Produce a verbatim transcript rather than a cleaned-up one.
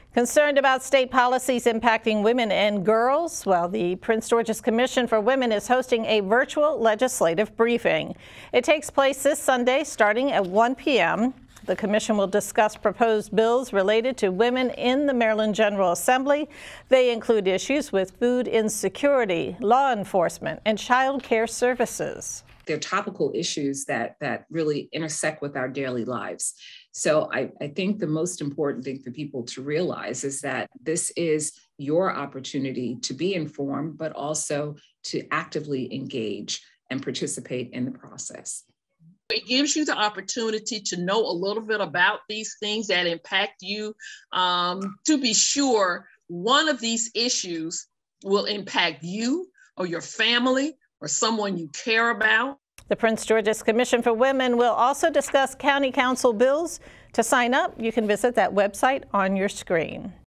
Concerned about state policies impacting women and girls? Well, the Prince George's Commission for Women is hosting a virtual legislative briefing. It takes place this Sunday starting at one p m The commission will discuss proposed bills related to women in the Maryland General Assembly. They include issues with food insecurity, law enforcement, and child care services. They're topical issues that, that really intersect with our daily lives. So I, I think the most important thing for people to realize is that this is your opportunity to be informed, but also to actively engage and participate in the process. It gives you the opportunity to know a little bit about these things that impact you. Um, to be sure, one of these issues will impact you or your family or someone you care about. The Prince George's Commission for Women will also discuss county council bills. To sign up, you can visit that website on your screen.